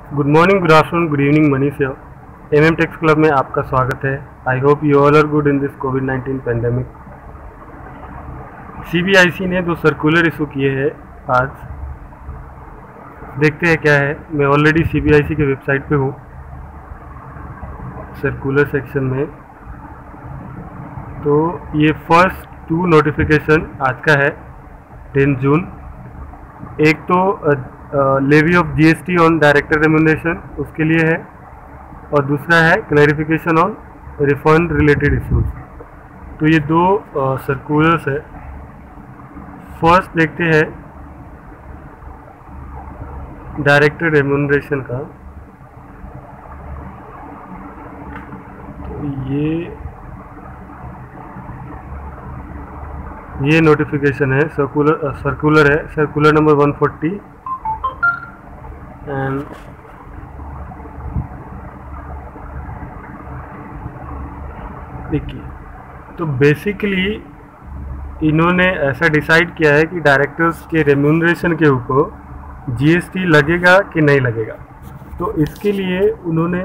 Good morning, good afternoon, good evening. Manish here. MM tax club में आपका स्वागत है। I hope you all are good in this कोविड-19 pandemic. CBIC ने 2 circular issue किए हैं आज। देखते हैं क्या है। मैं ऑलरेडी सीबीआईसी के वेबसाइट पे हूँ, सर्कुलर सेक्शन में। तो ये फर्स्ट 2 नोटिफिकेशन आज का है, 10 जून। एक तो levy of GST on director remuneration, उसके लिए है, और दूसरा है clarification on refund related issues. तो ये 2 सर्कुलर्स है। फर्स्ट देखते हैं डायरेक्टर रेम्यूनरेशन का। तो ये नोटिफिकेशन है, सर्कुलर है, सर्कुलर नंबर 140। एंड देखिए, तो बेसिकली इन्होंने ऐसा डिसाइड किया है कि डायरेक्टर्स के रेम्यूनरेशन के ऊपर जीएसटी लगेगा कि नहीं लगेगा। तो इसके लिए उन्होंने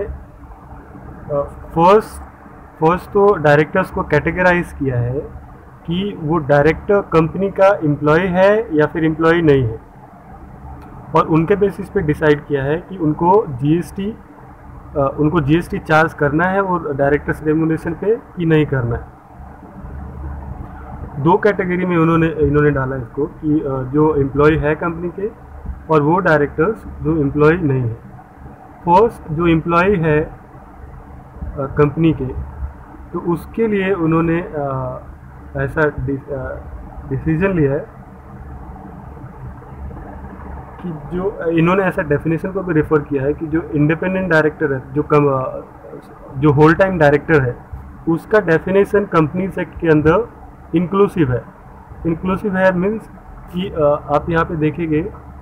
फर्स्ट तो डायरेक्टर्स को कैटेगराइज किया है कि वो डायरेक्टर कंपनी का एम्प्लॉय है या फिर एम्प्लॉय नहीं है, और उनके बेसिस पे डिसाइड किया है कि उनको जीएसटी चार्ज करना है और डायरेक्टर्स रेम्यूनरेशन पे कि नहीं करना है। 2 कैटेगरी में इन्होंने डाला इसको कि जो एम्प्लॉय है कंपनी के और वो डायरेक्टर्स जो एम्प्लॉय नहीं है। फर्स्ट जो एम्प्लॉय है कंपनी के, तो उसके लिए उन्होंने ऐसा डिसीजन लिया है कि जो इन्होंने ऐसा डेफिनेशन को भी रेफर किया है कि जो इंडिपेंडेंट डायरेक्टर है, जो होल टाइम डायरेक्टर है, उसका डेफिनेशन कंपनीज एक्ट के अंदर इंक्लूसिव है। इंक्लूसिव है मीन्स कि आप यहाँ पे देखेंगे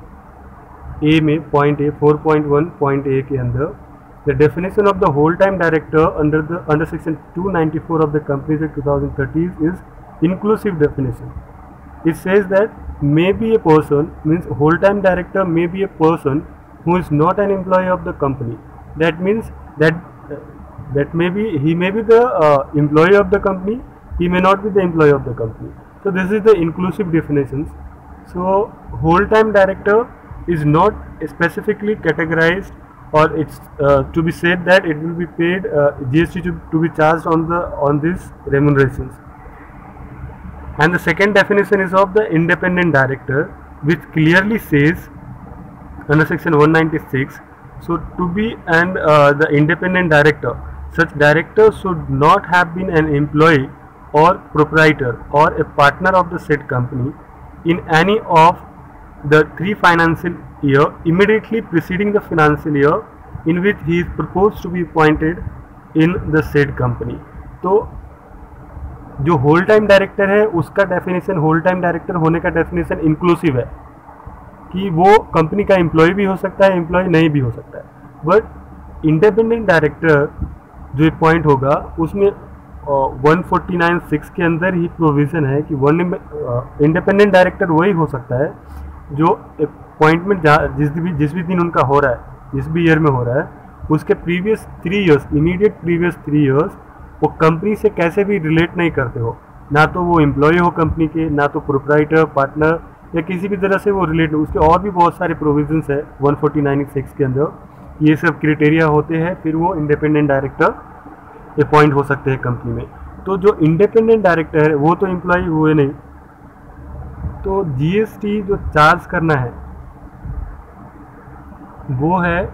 ए में पॉइंट ए 4.1 पॉइंट ए के अंदर the definition of the whole time director under section 294 of the companies act 2013 is inclusive definition. It says that may be a person, means whole time director may be a person who is not an employee of the company. That means that may be he may be the employee of the company, he may not be the employee of the company. So this is the inclusive definitions. So whole time director is not specifically categorized, or it's to be said that it will be paid GST to be charged on these remunerations. And the second definition is of the independent director, which clearly says under section 196, so to be the independent director, such director should not have been an employee or proprietor or a partner of the said company in any of the 3 financial year immediately preceding the financial year in which he is proposed to be appointed in the said company. तो जो whole time director है उसका definition, whole time director होने का definition inclusive है कि वो company का एम्प्लॉय भी हो सकता है, एम्प्लॉय नहीं भी हो सकता है। बट इंडिपेंडेंट डायरेक्टर जो पॉइंट होगा उसमें 149(6) के अंदर ही प्रोविज़न है कि इंडिपेंडेंट डायरेक्टर वही हो सकता है जो अपॉइंटमेंट जिस भी दिन उनका हो रहा है, जिस भी ईयर में हो रहा है, उसके previous 3 years, immediate previous 3 years वो कंपनी से कैसे भी रिलेट नहीं करते हो, ना तो वो एम्प्लॉय हो कंपनी के, ना तो प्रोप्राइटर, पार्टनर या किसी भी तरह से वो रिलेट हो। उसके और भी बहुत सारे प्रोविजंस है 149(6) के अंदर, ये सब क्राइटेरिया होते हैं, फिर वो इंडिपेंडेंट डायरेक्टर अपॉइंट हो सकते हैं कंपनी में। तो जो इंडिपेंडेंट डायरेक्टर है वो तो एम्प्लॉय हुए नहीं, तो जीएसटी जो चार्ज करना है वो है,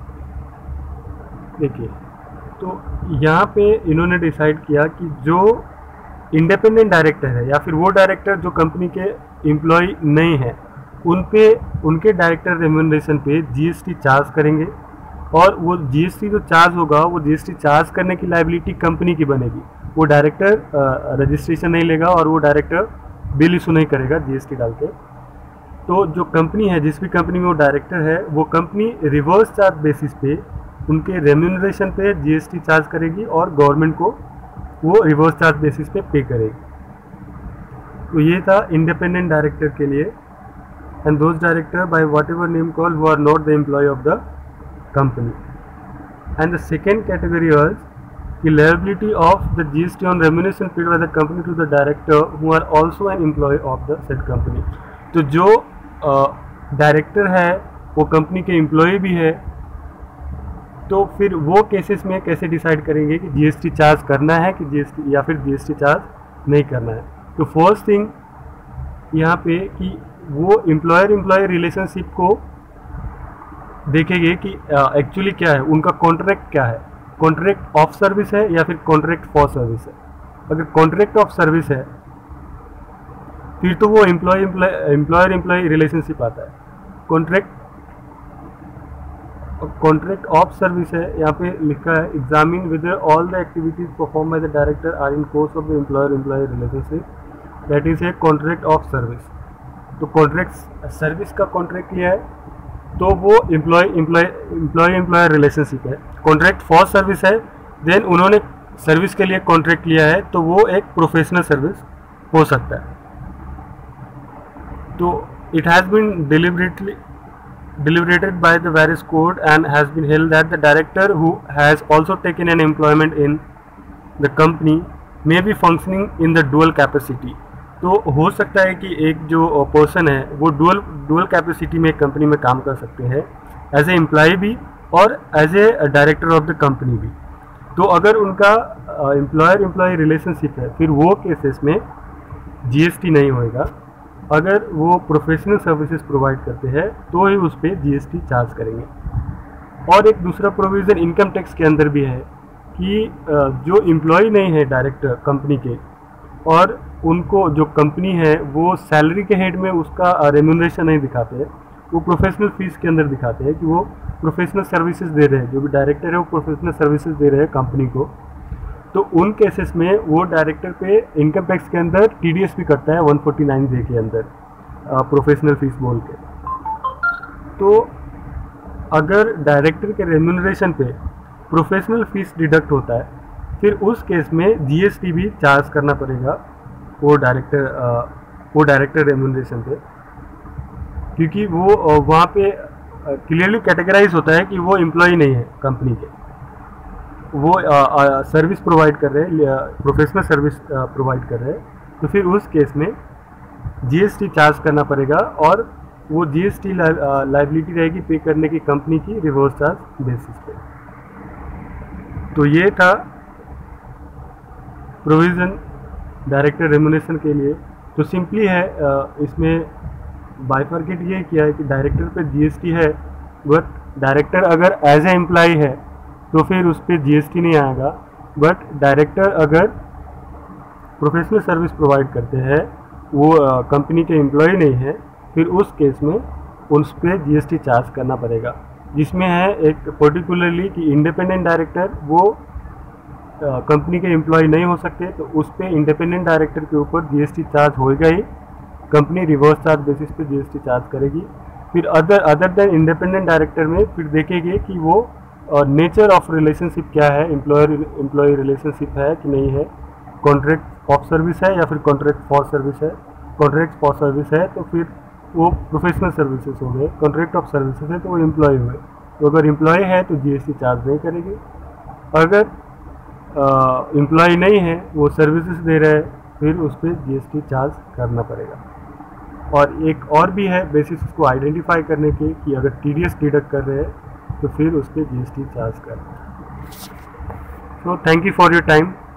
देखिए, तो यहाँ पे इन्होंने डिसाइड किया कि जो इंडिपेंडेंट डायरेक्टर है या फिर वो डायरेक्टर जो कंपनी के एम्प्लॉय नहीं है, उनके डायरेक्टर रेम्यूनरेशन पे जीएसटी चार्ज करेंगे, और वो जीएसटी जो चार्ज होगा वो जीएसटी चार्ज करने की लायबिलिटी कंपनी की बनेगी। वो डायरेक्टर रजिस्ट्रेशन नहीं लेगा और वो डायरेक्टर बिल इशू नहीं करेगा जीएसटी डाल के। तो जो कंपनी है, जिस भी कंपनी में वो डायरेक्टर है, वो कंपनी रिवर्स चार्ज बेसिस पे उनके रेम्यूनरेशन पे जीएसटी चार्ज करेगी और गवर्नमेंट को वो रिवर्स चार्ज बेसिस पे पे करेगी। तो ये था इंडिपेंडेंट डायरेक्टर के लिए, and those director by whatever name call who are not the employ of the company. And the second category was the liability of the GST on remuneration paid by the company to the director who are also an employee of the said company. तो जो director है वो company के employ भी है, तो फिर वो केसेस में कैसे डिसाइड करेंगे कि जीएसटी चार्ज करना है कि जीएसटी या फिर जीएसटी चार्ज नहीं करना है. तो फर्स्ट थिंग यहाँ पे कि वो एम्प्लॉयर एम्प्लॉय रिलेशनशिप को देखेंगे कि एक्चुअली क्या है, उनका कॉन्ट्रैक्ट क्या है, कॉन्ट्रैक्ट ऑफ सर्विस है या फिर कॉन्ट्रैक्ट फॉर सर्विस है. अगर कॉन्ट्रैक्ट ऑफ सर्विस है फिर तो वो एम्प्लॉयर एम्प्लॉय रिलेशनशिप आता है. कॉन्ट्रैक्ट ऑफ सर्विस है, यहाँ पे लिखा है examine whether all the activities perform by the director are in course of the employer employ relationship, that is a contract of service. तो कॉन्ट्रैक्ट सर्विस का contract लिया है तो वो एम्प्लॉय रिलेशनशिप है. कॉन्ट्रैक्ट फॉर सर्विस है, then उन्होंने service के लिए कॉन्ट्रैक्ट लिया है तो वो एक प्रोफेशनल सर्विस हो सकता है. तो it has been deliberated by the various court and has been held that the director who has also taken an employment in the company may be functioning in the dual capacity. तो हो सकता है कि एक जो person है वो dual capacity में कंपनी में काम कर सकते हैं, एज ए एम्प्लॉय भी और as a director of the company भी. तो अगर उनका एम्प्लॉयर एम्प्लॉय रिलेशनशिप है फिर वो केसेस में जीएसटी नहीं होएगा. अगर वो प्रोफेशनल सर्विसेज प्रोवाइड करते हैं तो ही उस पर जीएसटी चार्ज करेंगे. और एक दूसरा प्रोविज़न इनकम टैक्स के अंदर भी है कि जो एम्प्लॉय नहीं है डायरेक्टर कंपनी के और उनको जो कंपनी है वो सैलरी के हेड में उसका रेम्यूनरेशन नहीं दिखाते हैं, वो प्रोफेशनल फीस के अंदर दिखाते हैं कि वो प्रोफेशनल सर्विसेज दे रहे हैं. जो भी डायरेक्टर है वो प्रोफेशनल सर्विसेज दे रहे हैं कंपनी को. तो उन केसेस में वो डायरेक्टर पे इनकम टैक्स के अंदर टीडीएस भी कटता है 149 के अंदर प्रोफेशनल फीस बोल के. तो अगर डायरेक्टर के रेम्यूनरेशन पे प्रोफेशनल फीस डिडक्ट होता है फिर उस केस में जीएसटी भी चार्ज करना पड़ेगा वो डायरेक्टर रेम्यूनरेशन पे, क्योंकि वो वहाँ पे क्लियरली कैटेगराइज होता है कि वो एम्प्लॉय नहीं है कंपनी के, वो सर्विस प्रोवाइड कर रहे हैं, प्रोफेशनल सर्विस प्रोवाइड कर रहे हैं. तो फिर उस केस में जीएसटी चार्ज करना पड़ेगा और वो जीएसटी लाइबिलिटी रहेगी पे करने की कंपनी की रिवर्स चार्ज बेसिस पे. तो ये था प्रोविज़न डायरेक्टर रेम्यूनरेशन के लिए. तो सिंपली है इसमें बाइफर्केट ये किया है कि डायरेक्टर पे जीएसटी है, बट डायरेक्टर अगर एज ए एम्प्लॉय है तो फिर उस पर जीएसटी नहीं आएगा. बट डायरेक्टर अगर प्रोफेशनल सर्विस प्रोवाइड करते हैं, वो कंपनी के एम्प्लॉय नहीं है, फिर उस केस में उस पर जीएसटी चार्ज करना पड़ेगा. जिसमें है एक पर्टिकुलरली कि इंडिपेंडेंट डायरेक्टर वो कंपनी के एम्प्लॉय नहीं हो सकते, तो उस पर इंडिपेंडेंट डायरेक्टर के ऊपर जीएसटी चार्ज होएगा ही. कंपनी रिवर्स चार्ज बेसिस पे जीएसटी चार्ज करेगी. फिर अदर देन इंडिपेंडेंट डायरेक्टर में फिर देखेंगे कि वो नेचर ऑफ रिलेशनशिप क्या है, एम्प्लॉयर एम्प्लॉय रिलेशनशिप है कि नहीं है, कॉन्ट्रैक्ट ऑफ सर्विस है या फिर कॉन्ट्रैक्ट फॉर सर्विस है. कॉन्ट्रैक्ट फॉर सर्विस है तो फिर वो प्रोफेशनल सर्विसेज हो गए, कॉन्ट्रैक्ट ऑफ सर्विसेज है तो वो एम्प्लॉय हुए. तो अगर एम्प्लॉय है तो जीएसटी चार्ज नहीं करेगी. अगर एम्प्लॉय नहीं है, वो सर्विसेज दे रहे हैं, फिर उस पर जीएसटी चार्ज करना पड़ेगा. और एक और भी है बेसिस उसको आइडेंटिफाई करने के कि अगर टीडीएस डिडक्ट कर रहे हैं तो फिर उस पर जीएसटी चार्ज करना. So thank you for your time.